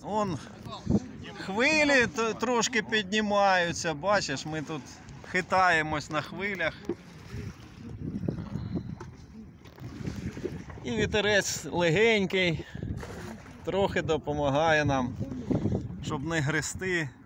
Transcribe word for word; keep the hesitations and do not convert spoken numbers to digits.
Он хвилі трошки піднімаються, бачиш, ми тут хитаємось на хвилях. І вітерець легенький, трохи допомагає нам, щоб не грести